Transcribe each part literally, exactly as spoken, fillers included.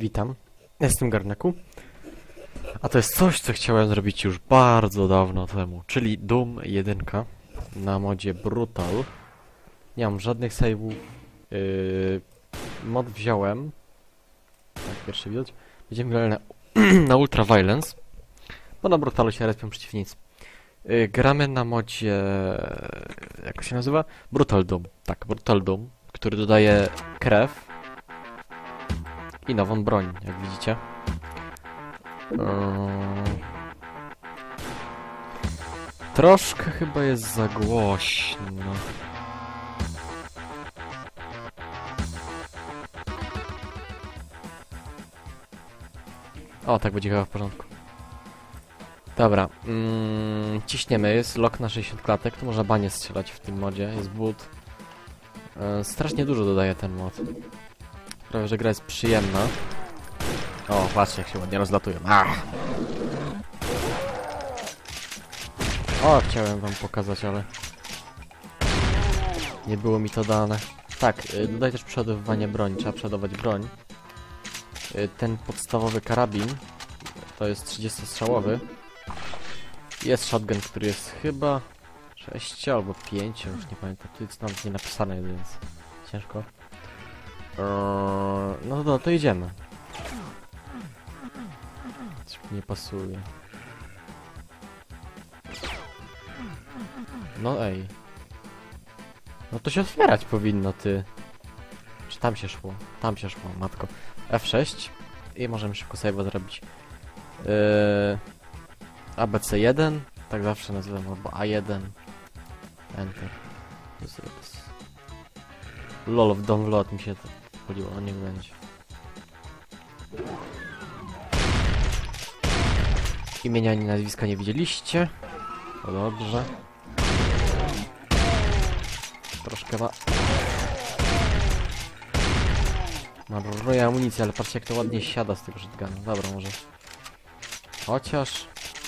Witam, jestem Garneku, a to jest coś, co chciałem zrobić już bardzo dawno temu, czyli Doom jeden na modzie Brutal. Nie mam żadnych save'ów, yy, mod wziąłem, tak pierwszy widać, będziemy grali na, na Ultra Violence, bo na Brutalu się respią przeciwnicy. Yy, gramy na modzie, jak się nazywa? Brutal Doom, tak, Brutal Doom, który dodaje krew i nową broń, jak widzicie. Yy... Troszkę chyba jest za głośno. O, tak będzie chyba w porządku. Dobra, mm, ciśniemy, jest lock na sześćdziesiąt klatek, to można banie strzelać w tym modzie, jest boot. Yy, strasznie dużo dodaje ten mod. Prawie, że gra jest przyjemna. O, patrzcie, jak się ładnie rozlatują. Ach! O, chciałem wam pokazać, ale nie było mi to dane. Tak, yy, dodaj też przeładowywanie broni, trzeba przeładować broń. Yy, ten podstawowy karabin to jest trzydziestostrzałowy. Jest shotgun, który jest chyba sześć albo pięć, już nie pamiętam, tu jest nawet nie napisane, więc ciężko. Eee, no to, to idziemy. Coś mi nie pasuje. No ej. No to się otwierać powinno, ty. Czy tam się szło? Tam się szło, matko. F sześć i możemy szybko save'a zrobić. Yy, A B C jeden, tak zawsze nazywam, albo A jeden. Enter. Lol, w download mi się to poliło, no niech będzie. Imienia ani nazwiska nie widzieliście. To dobrze. Troszkę ma... Marnuje amunicję, ale patrzcie jak to ładnie siada z tego shotguna. Dobra, może... Chociaż...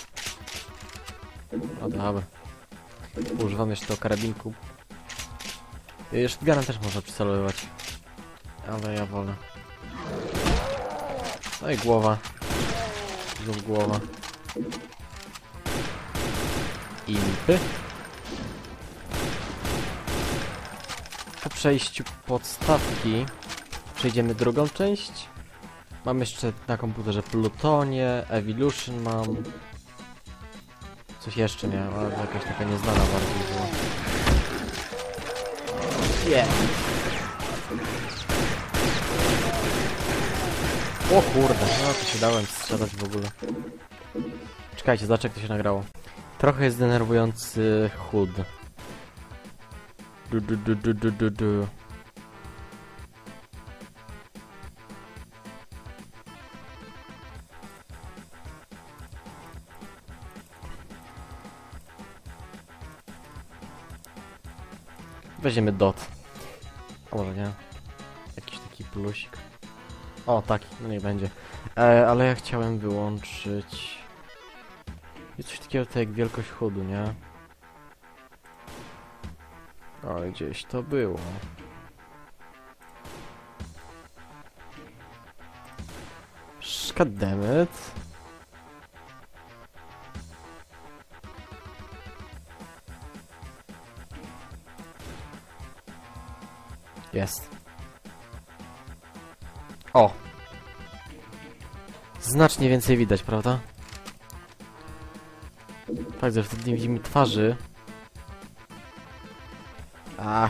No dobra. Używam jeszcze tego karabinku. Shotgunem też można przycelowywać. Ale ja wolę. No i głowa. Znów głowa. Impy. Po przejściu podstawki przejdziemy drugą część. Mam jeszcze na komputerze Plutonie, Evolution mam. Coś jeszcze miałem, ale jakaś taka nieznana bardziej była. Yeah. O kurde, no to się dałem strzelać w ogóle. Czekajcie, zobacz jak to się nagrało. Trochę jest denerwujący H U D. Du, du, du, du, du, du, du. Weźmiemy dot. O, może nie. Jakiś taki plusik. O, taki, no nie będzie. E, ale ja chciałem wyłączyć... Jest coś takiego tutaj jak wielkość H U D-u, nie? Ale gdzieś to było. Goddammit. Jest. O! Znacznie więcej widać, prawda? Tak, że wtedy nie widzimy twarzy. Ach.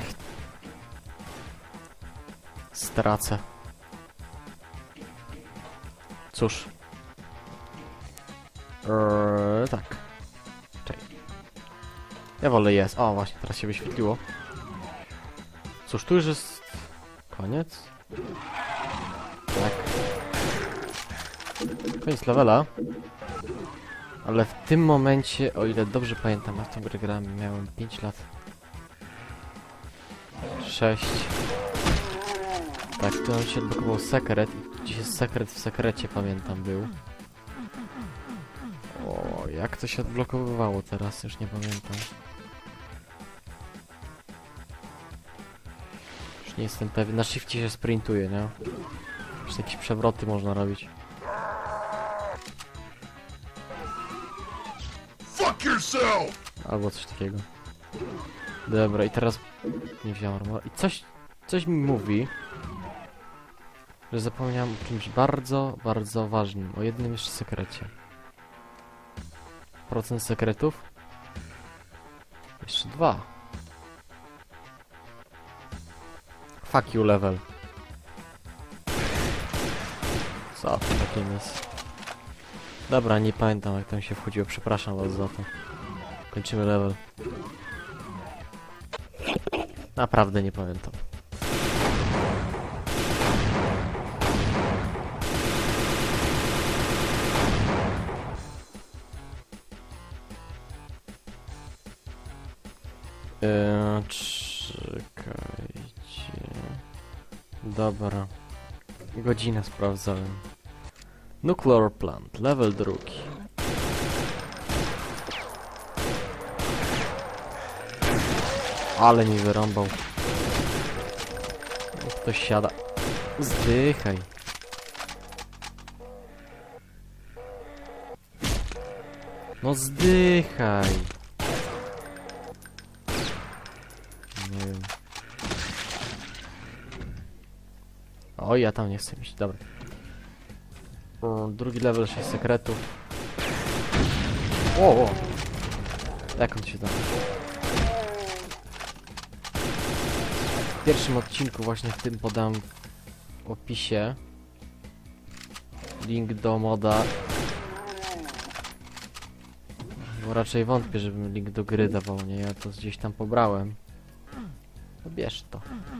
Stracę. Cóż. Eee, tak. Czekaj. Ja wolę jest. O, właśnie, teraz się wyświetliło. Cóż, tu już jest... Koniec? Tak. Koniec levela. Ale w tym momencie, o ile dobrze pamiętam, ja w tą grę grałem, miałem pięć lat. sześć. Tak, tu nam się odblokował sekret. Gdzieś jest sekret w sekrecie, pamiętam, był. O, jak to się odblokowywało teraz, już nie pamiętam. Już nie jestem pewien. Na shifcie się sprintuje, nie? Jeszcze jakieś przewroty można robić. Fuck yourself! Albo coś takiego. Dobra, i teraz nie wziąłem armor. I coś, coś mi mówi, że zapomniałem o czymś bardzo, bardzo ważnym. O jednym jeszcze sekrecie. Procent sekretów? Jeszcze dwa. Fuck you level. Co to takim jest? Dobra, nie pamiętam jak tam się wchodziło. Przepraszam was za to. Kończymy level. Naprawdę nie pamiętam. Eee, czekajcie. Dobra. Godzinę sprawdzałem. Nuclear plant, level drugi. Ale mi wyrąbał. Ktoś siada. Zdychaj. No zdychaj. Nie wiem. O, ja tam nie chcę iść. Dobra. O, drugi level, sześć sekretów. O, o. Jak on się tam... W pierwszym odcinku, właśnie w tym podam w opisie link do moda. Bo raczej wątpię, żebym link do gry dawał, nie? Ja to gdzieś tam pobrałem. No bierz to.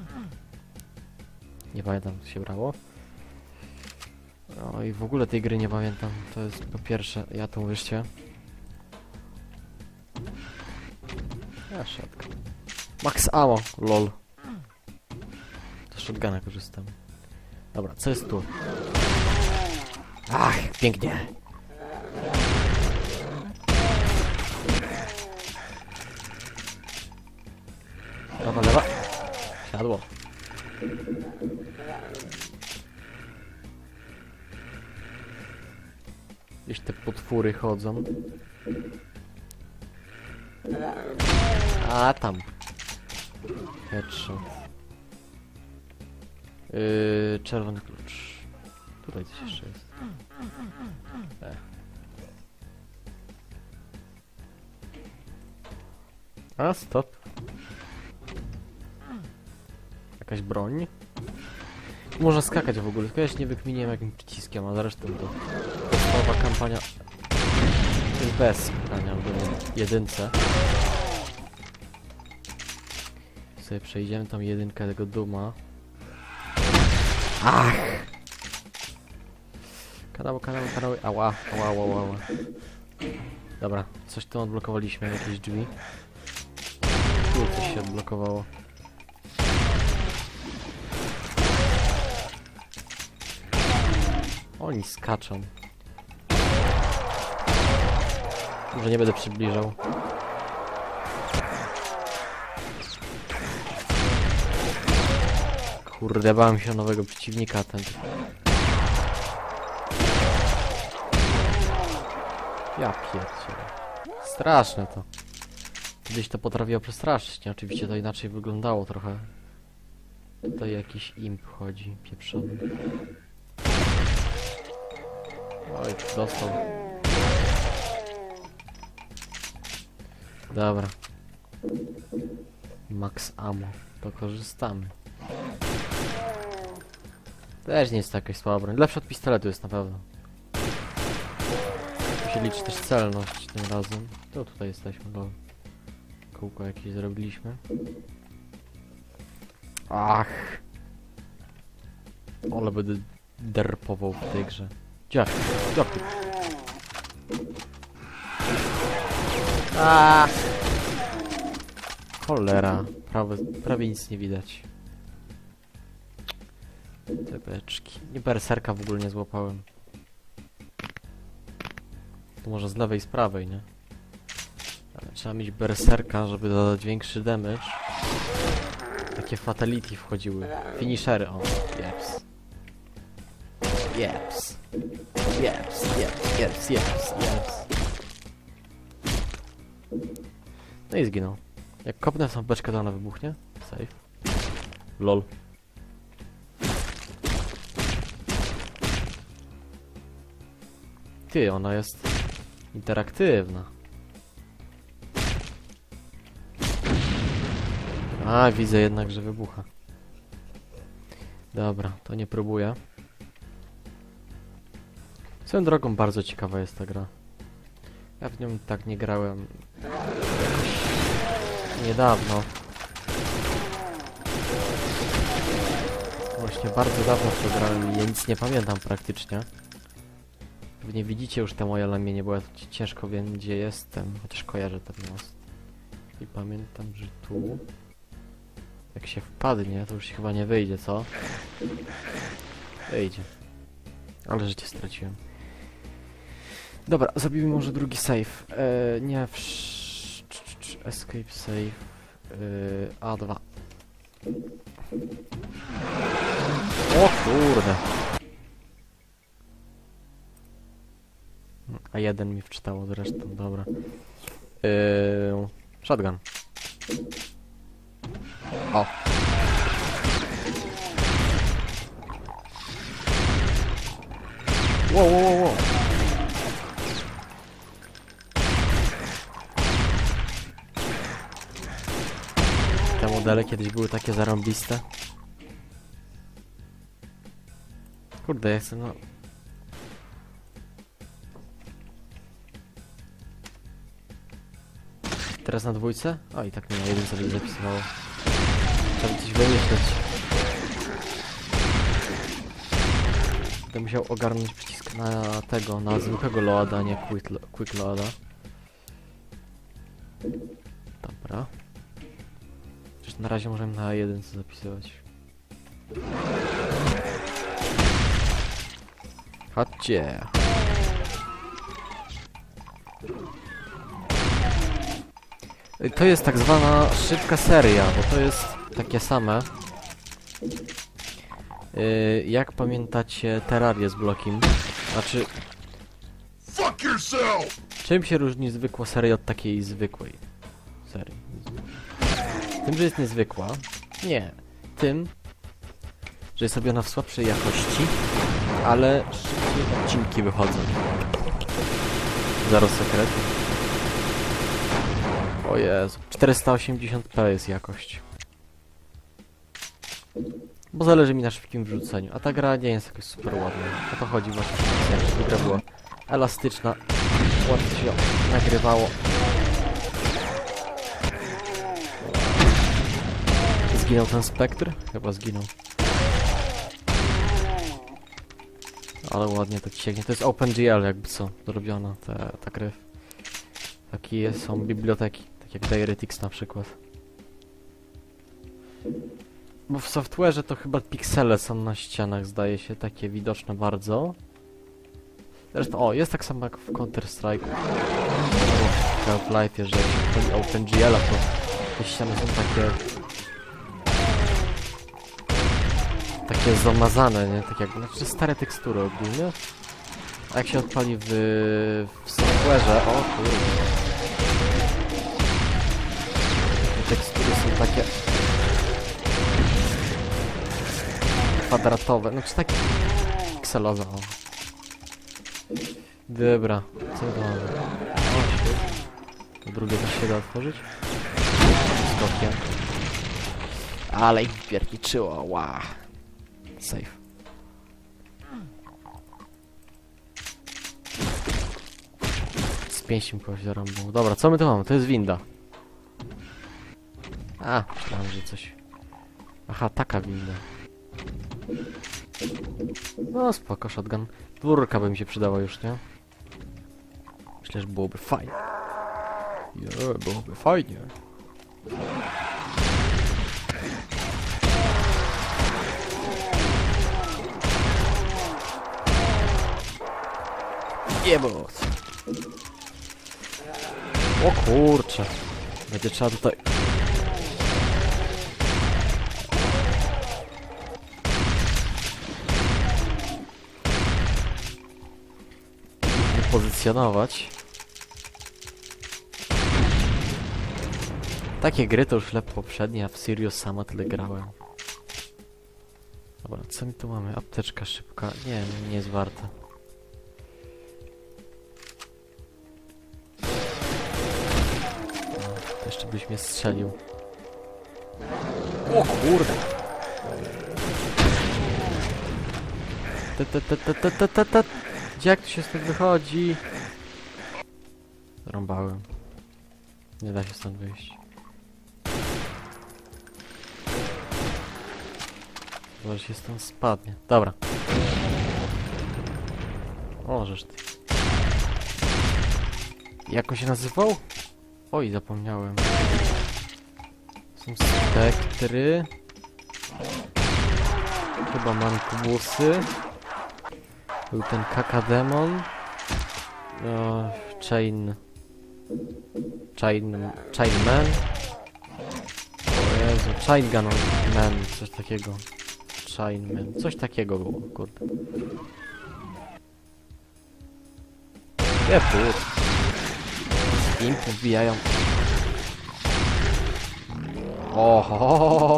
Nie pamiętam, co się brało. No i w ogóle tej gry nie pamiętam. To jest po pierwsze, ja to uwierzcie. Ja siatka. Max ammo, lol. To shotguna korzystam. Dobra, co jest tu? Ach, pięknie. Lewa, lewa. Siadło. Gdzieś te potwory chodzą. A tam. Headshot. Yy, czerwony klucz. Tutaj coś jeszcze jest. E. A, stop. Jakaś broń? Można skakać w ogóle, tylko ja się nie wykminiłem jakim przyciskiem, a zresztą to podstawowa kampania jest bez skakania w jedynce. Sobie przejdziemy tam jedynkę tego Duma. Ach! Kanały, kanały, kanały. Ała, ała, ała, ała. Dobra, coś tu odblokowaliśmy, jakieś drzwi. Tu coś się odblokowało. Oni skaczą. Może nie będę przybliżał. Kurde, bałem się nowego przeciwnika, ten... Ja pierdzielę. Straszne to. Kiedyś to potrafiło przestraszyć, nie? Oczywiście to inaczej wyglądało trochę. Tutaj jakiś imp chodzi, pieprzony. Oj, dostał. Dobra. Max ammo. To korzystamy. Też nie jest to jakaś słaba broń. Lepsza od pistoletu jest na pewno. Tu się liczy też celność tym razem. To tutaj jesteśmy, bo kółko jakieś zrobiliśmy. Ach. Ale będę derpował w tej grze. Gdzie? Gdzie? Aaaa! Cholera. Prawie, prawie nic nie widać. Te beczki. Nie, berserka w ogóle nie złapałem. To może z lewej i z prawej, nie? Ale trzeba mieć berserka, żeby dodać większy damage. Takie fatality wchodziły. Finishery, o, jeps. Jeps. Jeps, jeps, jeps, jeps, jeps. No i zginął. Jak kopnę w tą beczkę, to ona wybuchnie. Safe. Lol. Ty, ona jest interaktywna. A, widzę jednak, że wybucha. Dobra, to nie próbuję. Swoją drogą bardzo ciekawa jest ta gra. Ja w nią tak nie grałem niedawno. Właśnie bardzo dawno w to grałem i ja nic nie pamiętam praktycznie. Pewnie widzicie już te moje lamienie, bo ja ci ciężko wiem, gdzie jestem. Chociaż kojarzę ten most. I pamiętam, że tu... Jak się wpadnie, to już się chyba nie wyjdzie, co? Wyjdzie. Ale życie straciłem. Dobra, zrobimy może drugi save. Eee, nie, w... Escape save. Eee, A dwa. O kurde. A jeden mi wczytało zresztą, dobra. Eee, shotgun. O. Wow, wow, wow, wow. Te modele kiedyś były takie zarąbiste. Kurde, ja chcę, no... Teraz na dwójce? O, i tak nie na jeden sobie zapisywało. Trzeba coś wymyśleć. Będę musiał ogarnąć przycisk na tego, na zwykłego loada, nie quick, lo quick loada. Dobra. Przecież na razie możemy na jeden zapisywać. Chodźcie. To jest tak zwana szybka seria, bo to jest takie same. Yy, jak pamiętacie Terrarię z Blockiem? Znaczy... Fuck yourself! Czym się różni zwykła seria od takiej zwykłej serii? Tym, że jest niezwykła? Nie. Tym, że jest robiona w słabszej jakości, ale szybciej odcinki wychodzą. Zero sekretu. O Jezu, czterysta osiemdziesiąt p jest jakość. Bo zależy mi na szybkim wrzuceniu, a ta gra nie jest jakoś super ładna. O to chodzi właśnie, żeby gra była elastyczna, łatwo się nagrywało. Zginął ten spektr? Chyba zginął. Ale ładnie to cieknie. To jest OpenGL jakby co, zrobiona ta, ta krew. Takie są biblioteki, tak jak DirectX na przykład. Bo w software'ze to chyba piksele są na ścianach, zdaje się, takie widoczne bardzo. Zresztą, o, jest tak samo jak w Counter-Strike'u. W Half-Life'ie, że jak się chodzi o OpenGL-a, to te ściany są takie... Takie zamazane, nie? Tak jak, znaczy stare tekstury ogólnie. A jak się odpali w, w software'ze, o kurde. Te tekstury są takie... kwadratowe, znaczy takie... pikselowe, o. Dobra, co to mamy? O, świetnie. To drugie też się da otworzyć? Skokiem. Ale ich pierniczyło, wow. Safe. Z pięścią kogoś zarąbał. Dobra, co my tu mamy? To jest winda. A, myślałem, że coś... Aha, taka winda. No spoko, shotgun. Dwórka by mi się przydała już, nie? Myślę, że byłoby fajnie. Nie, byłoby fajnie. Jebot. O kurczę. Będzie trzeba tutaj... wypozycjonować. Takie gry to już lepiej poprzednie, a w Serious sama tyle grałem. Dobra, co my tu mamy? Apteczka szybka. Nie, nie jest warta. No, to jeszcze byś mnie strzelił. O kurde! Te, te, te, te, te, te, te, te. Gdzie jak tu się stąd wychodzi? Rąbałem. Nie da się stąd wyjść. Może się stąd spadnie. Dobra. O, żeż ty. Jak on się nazywał? Oj, zapomniałem. Są spektry. Chyba mankubusy. Był ten kakademon. No, chain... Chain... Chainman. O Jezu, Chain Gun Man, coś takiego. Chainman, coś takiego było, kurde. Nie put. Impy wbijają. Oho.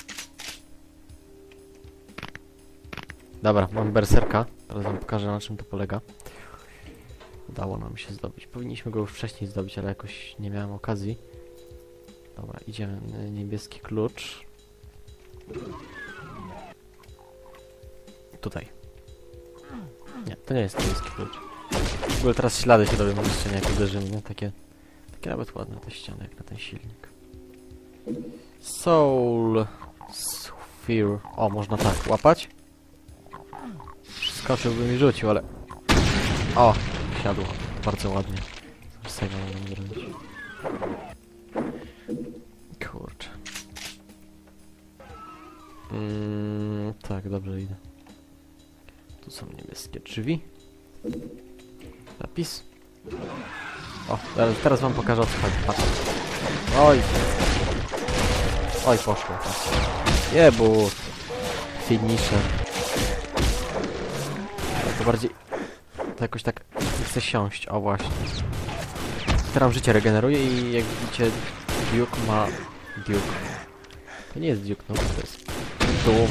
Dobra, mam berserka. Teraz wam pokażę, na czym to polega. Udało nam się zdobyć. Powinniśmy go już wcześniej zdobyć, ale jakoś nie miałem okazji. Dobra, idziemy. Niebieski klucz. Tutaj. Nie, to nie jest niebieski klucz. W ogóle teraz ślady się robią na ścianie, jak uderzymy, nie? Takie, takie nawet ładne te ściany, jak na ten silnik. Soul Sphere. O, można tak łapać. Skoczyłbym i rzucił, ale... O, siadło. Bardzo ładnie. Save'a mogę zrobić. Kurczę. Mm, tak, dobrze idę. Tu są niebieskie drzwi. Zapis. O, teraz, teraz wam pokażę, o co chodzi. Patrz. Oj. Oj, poszło. Jebu. Finisher. Ale to bardziej... To jakoś tak nie chce siąść. O, właśnie. Teraz życie regeneruje i jak widzicie, Duke ma... Duke. To nie jest Duke, no to jest... Doom.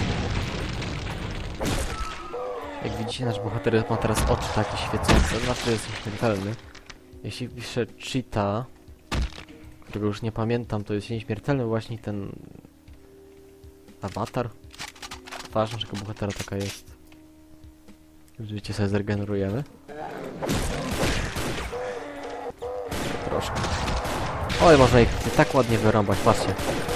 Jak widzicie, nasz bohater ma teraz oczy takie świecące, znaczy jest nieśmiertelny. Jeśli piszę cheata, którego już nie pamiętam, to jest nieśmiertelny właśnie ten... awatar. Twarz naszego bohatera taka jest. Życie sobie zregenerujemy. Troszkę. Oj, można ich tak ładnie wyrąbać, patrzcie.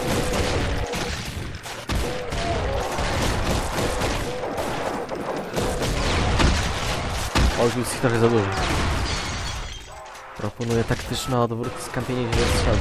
O, już jest ich trochę za dużo. Proponuję taktyczne odwrót, skąpienie źle strzału.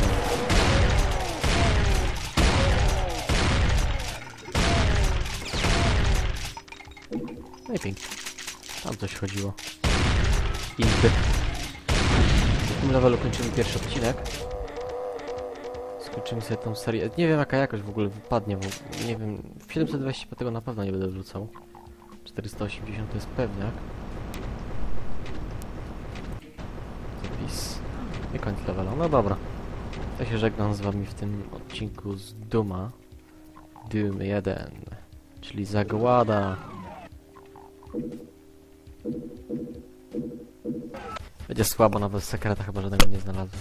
No i pięknie. Tam coś chodziło. Impy. W tym levelu kończymy pierwszy odcinek. Skończymy sobie tą serię. Nie wiem jaka jakość w ogóle wypadnie, bo nie wiem... W siedemset dwadzieścia p tego na pewno nie będę wrzucał. czterysta osiemdziesiąt to jest pewniak. Zapis. I koniec levela. No dobra. Ja się żegnam z wami w tym odcinku z Duma. Doom jeden. Czyli zagłada. Będzie słabo, nawet sekreta chyba żadnego nie znalazłem.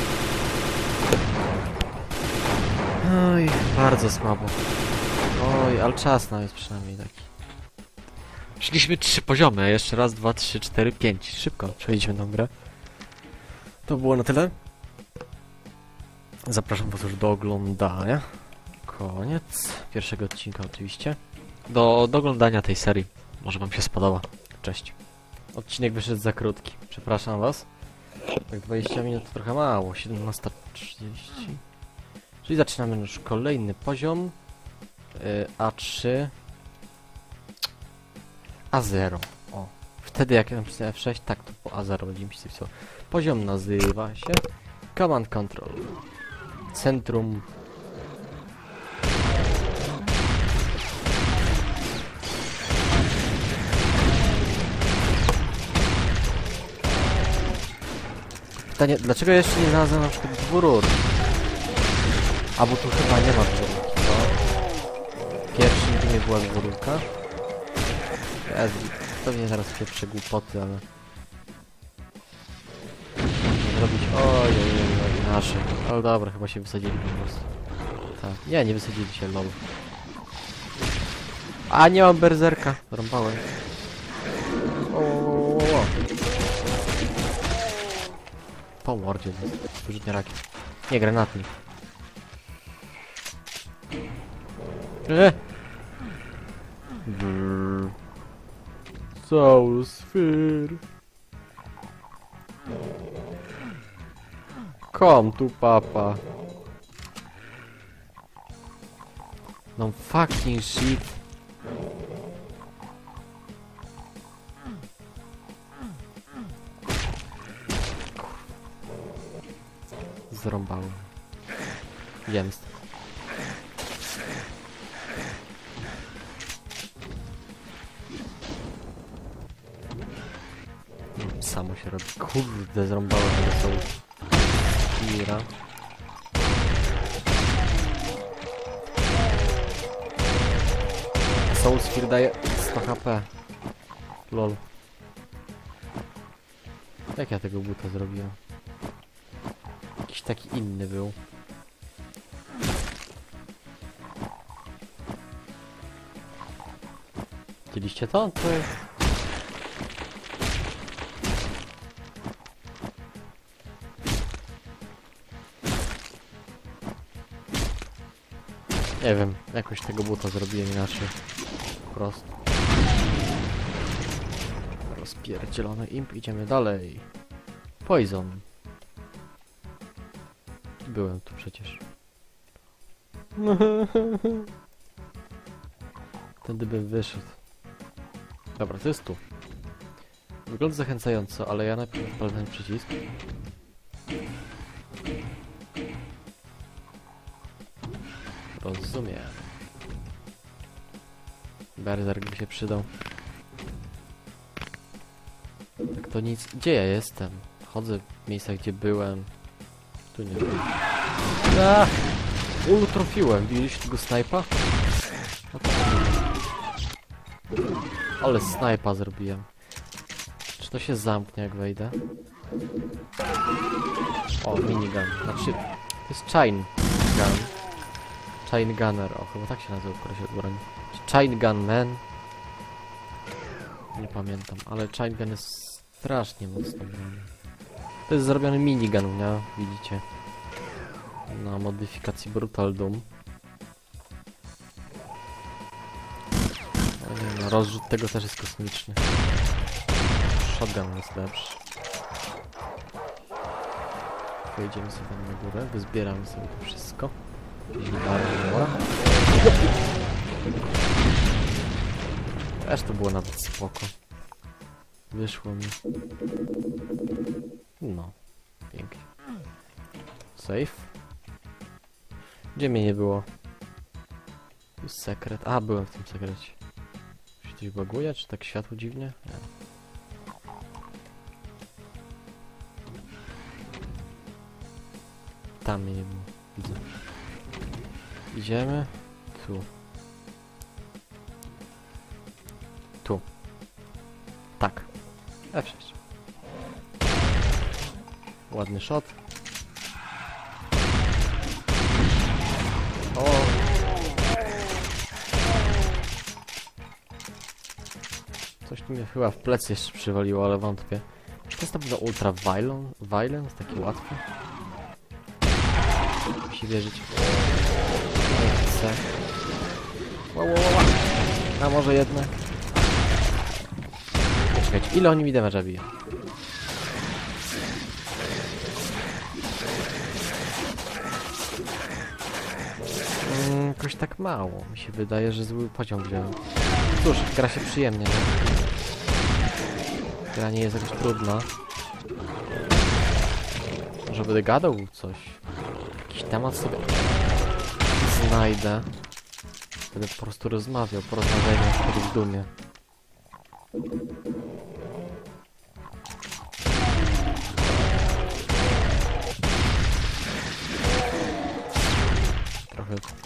Oj, bardzo słabo. Oj, ale czas nam jest przynajmniej taki. Szliśmy trzy poziomy, a jeszcze raz, dwa, trzy, cztery, pięć. Szybko przejdźmy tą grę. To było na tyle. Zapraszam was już do oglądania. Koniec pierwszego odcinka oczywiście. Do, do oglądania tej serii. Może wam się spodoba. Cześć. Odcinek wyszedł za krótki. Przepraszam was. Tak dwadzieścia minut to trochę mało. siedemnasta trzydzieści. Czyli zaczynamy już kolejny poziom. Yy, A trzy. A zero. O. Wtedy jak ja napisałem F sześć, tak to po A zero będzie mi pisać. Poziom nazywa się Command Control. Centrum. Pytanie, dlaczego jeszcze nie znalazłem na przykład dwóch rur? A bo tu chyba nie ma dwururki, co? W pierwszym tu nie była dwururka. Ja pewnie zaraz pierwsze głupoty, ale... Można zrobić... Ojej, nasze. Ale dobra, chyba się wysadzili po prostu. Tak. Nie, nie wysadzili się, lol. A, nie mam berzerka. Rąbałem. O, o, o, o. Po mordzie, wyrzutnia rakiet. Nie, granatnik. Eee! Brrr. Soul Sphere. Come tu, papa. No fucking shit. Zrąbałem. Wiem. Samo się robi. Kurde, zrąbałem tego Soul Sphere'a. Soul Sphere daje sto H P. Lol. Jak ja tego buta zrobiłem? Jakiś taki inny był. Widzieliście to? To jest... Nie wiem, jakoś tego buta zrobiłem inaczej. Po prostu. Rozpierdzielony imp, idziemy dalej. Poison. Byłem tu przecież. Wtedy bym wyszedł. Dobra, to jest tu. Wygląda zachęcająco, ale ja najpierw odpalę ten przycisk. Rozumiem. Berserk by się przydał. Tak to nic. Gdzie ja jestem? Chodzę w miejscach, gdzie byłem. Tu nie wiem. Aaaa! Ulu, trafiłem. Widzieliście tego snajpa? No to ale snajpa zrobiłem. Czy to się zamknie, jak wejdę? O, minigun. Znaczy, to jest chain gun. Chain gunner. O, chyba tak się nazywa, który się broni. Chain gun man. Nie pamiętam, ale chain gun jest strasznie mocno broni. To jest zrobiony minigun, nie? Widzicie? Na modyfikacji Brutal Doom. Ale nie no, rozrzut tego też jest kosmiczny. Shotgun jest lepszy. Pojedziemy sobie tam na górę, wyzbieramy sobie to wszystko. Dobra. Też to było nawet spoko. Wyszło mi. No, pięknie. Safe. Gdzie mnie nie było? Tu jest sekret. A, byłem w tym sekrecie. Czy coś baguje? Czy tak światło dziwnie? Nie. Tam mnie nie było. Widzę. Idziemy. Tu. Tu. Tak. F sześć. Ładny shot. O. Coś tu mnie chyba w plecy jeszcze przywaliło, ale wątpię. Czy to jest na pewno ultra violence? Violence? Taki łatwy? Musi wierzyć. Nie chcę. Wow, wow, wow. A może jednak? Czekajcie, ile oni mi damage'a biją? Mm, jakoś tak mało. Mi się wydaje, że zły poziom wziąłem. Cóż, gra się przyjemnie, nie? Gra nie jest jakoś trudna. Może będę gadał coś. Jakiś temat sobie znajdę. Będę po prostu rozmawiał, porozmawiajmy na przykład w Dumie.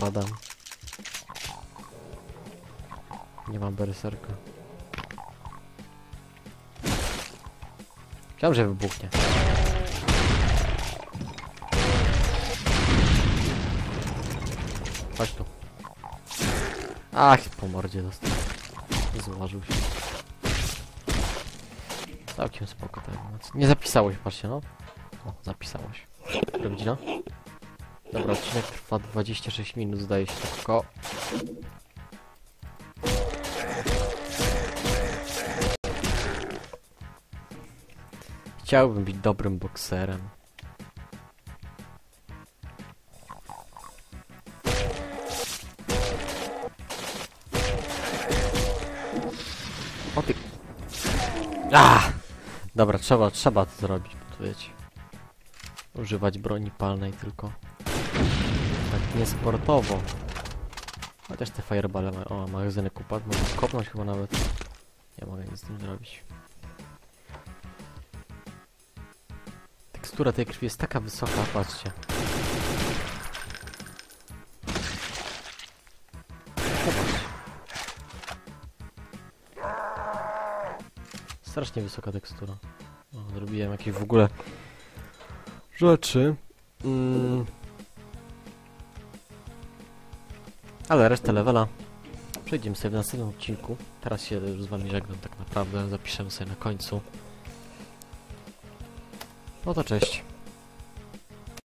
spadam. Nie mam berserka. Chciałem, że wybuchnie. Chodź tu. Ach, po mordzie dostał. Złożył się. Całkiem spoko ta animacja. Nie zapisało się, patrzcie no. O, zapisało się. Która godzina? Dobra, odcinek trwa dwadzieścia sześć minut, zdaje się tylko. Chciałbym być dobrym bokserem. O ty... Ah! Dobra, trzeba, trzeba to zrobić, bo to wiecie. Używać broni palnej tylko. Tak niesportowo. Chociaż te fireballe mają... O, magazynek upadł, mogę kopnąć chyba nawet. Nie mogę nic z tym zrobić. Tekstura tej krwi jest taka wysoka, patrzcie. Zobaczcie. Strasznie wysoka tekstura. O, zrobiłem jakieś w ogóle rzeczy. Mm. Ale resztę levela przejdziemy sobie w następnym odcinku. Teraz się już z wami żegnam tak naprawdę. Zapiszemy sobie na końcu. No to cześć.